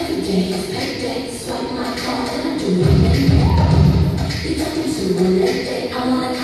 every day is payday. Swipe my card and I'm doing it. You took me to a late day. I wanna